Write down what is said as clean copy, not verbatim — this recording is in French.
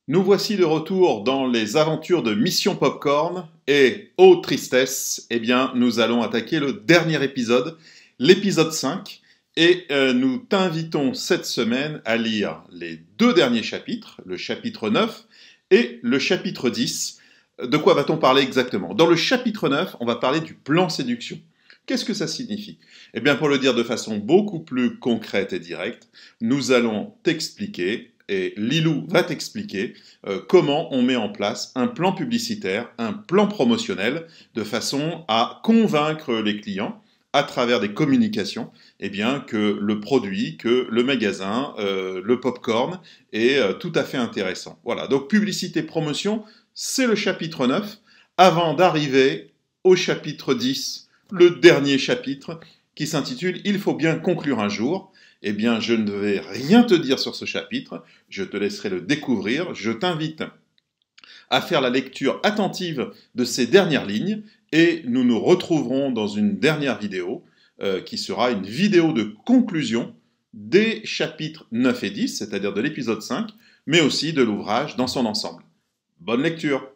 Nous voici de retour dans les aventures de Mission Popcorn et, ô tristesse, eh bien, nous allons attaquer le dernier épisode, l'épisode 5, et nous t'invitons cette semaine à lire les deux derniers chapitres, le chapitre 9 et le chapitre 10. De quoi va-t-on parler exactement? Dans le chapitre 9, on va parler du plan séduction. Qu'est-ce que ça signifie? Eh bien, pour le dire de façon beaucoup plus concrète et directe, nous allons t'expliquer, et Lilou va t'expliquer comment on met en place un plan publicitaire, un plan promotionnel, de façon à convaincre les clients, à travers des communications, eh bien, que le produit, que le magasin, le popcorn est tout à fait intéressant. Voilà, donc publicité, promotion, c'est le chapitre 9, avant d'arriver au chapitre 10, le dernier chapitre, qui s'intitule « Il faut bien conclure un jour ». Eh bien, je ne vais rien te dire sur ce chapitre, je te laisserai le découvrir, je t'invite à faire la lecture attentive de ces dernières lignes, et nous nous retrouverons dans une dernière vidéo, qui sera une vidéo de conclusion des chapitres 9 et 10, c'est-à-dire de l'épisode 5, mais aussi de l'ouvrage dans son ensemble. Bonne lecture!